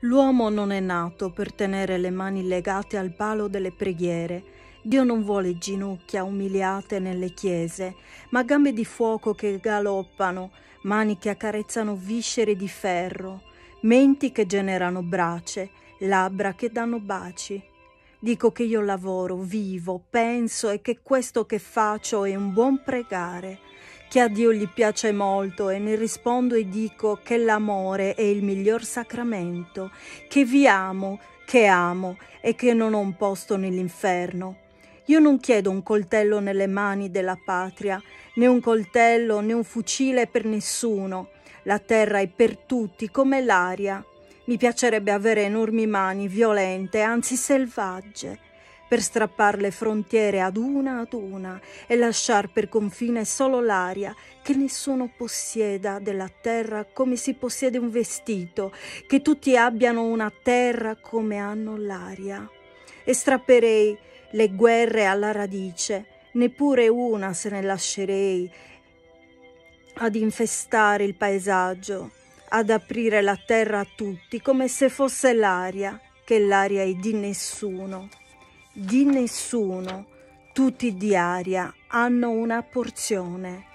L'uomo non è nato per tenere le mani legate al palo delle preghiere. Dio non vuole ginocchia umiliate nelle chiese, ma gambe di fuoco che galoppano, mani che accarezzano viscere di ferro, menti che generano brace, labbra che danno baci. Dico che io lavoro, vivo, penso e che questo che faccio è un buon pregare, che a Dio gli piace molto e ne rispondo e dico che l'amore è il miglior sacramento, che vi amo, che amo e che non ho un posto nell'inferno. Io non chiedo un coltello nelle mani della patria, né un coltello né un fucile per nessuno. La terra è per tutti come l'aria. Mi piacerebbe avere enormi mani violente, anzi selvagge, per strappare le frontiere ad una e lasciar per confine solo l'aria, che nessuno possieda della terra come si possiede un vestito, che tutti abbiano una terra come hanno l'aria. E strapperei le guerre alla radice, neppure una se ne lascerei ad infestare il paesaggio, ad aprire la terra a tutti come se fosse l'aria, che l'aria è di nessuno. Di nessuno, tutti di aria hanno una porzione.